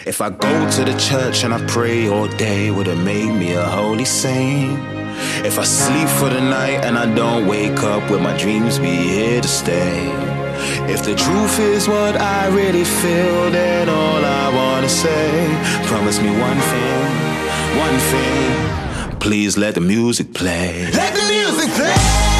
If I go to the church and I pray all day, would it make me a holy saint? If I sleep for the night and I don't wake up, will my dreams be here to stay? If the truth is what I really feel, then all I wanna say, promise me one thing, please let the music play. Let the music play.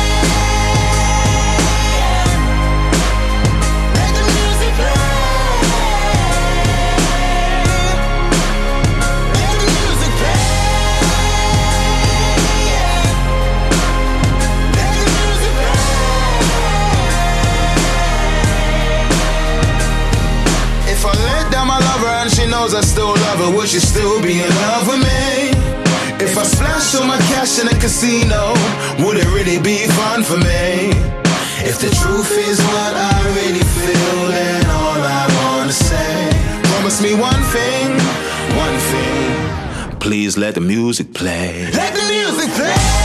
I still love her, would she still be in love with me? If I splash all my cash in a casino, would it really be fun for me? If the truth is what I really feel, then all I wanna say, promise me one thing, please let the music play. Let the music play.